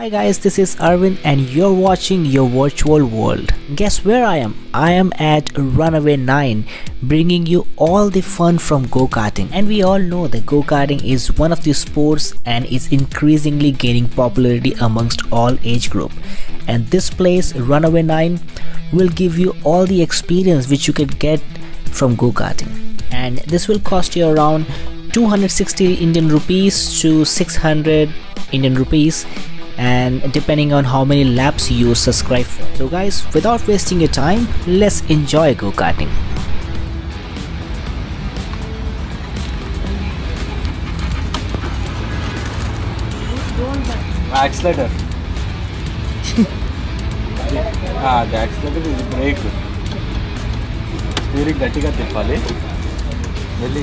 Hi guys, this is Arvind and you're watching your virtual world. Guess where I am? I am at Runway9, bringing you all the fun from go-karting. And we all know that go-karting is one of the sports and is increasingly gaining popularity amongst all age group. And this place, Runway9, will give you all the experience which you could get from go-karting. And this will cost you around 260 Indian rupees to 600 Indian rupees, and depending on how many laps you subscribe for. So guys, without wasting your time, let's enjoy go-karting. Accelerator. The accelerator is brake. Steering గట్టిగా తిప్పాలి. వెళ్ళి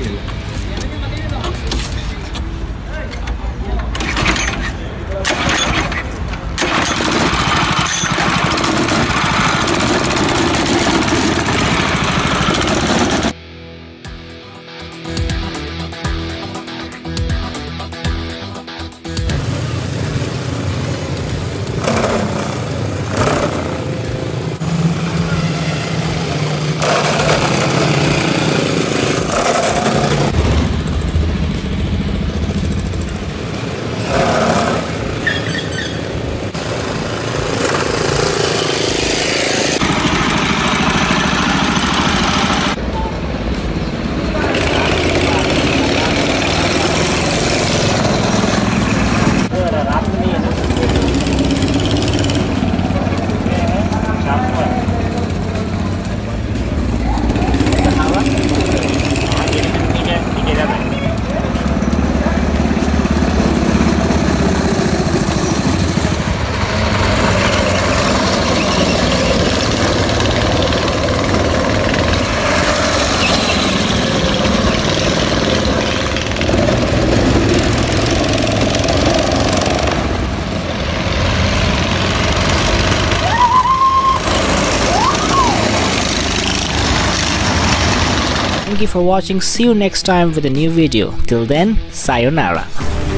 Thank you for watching. See you next time with a new video. Till then, sayonara.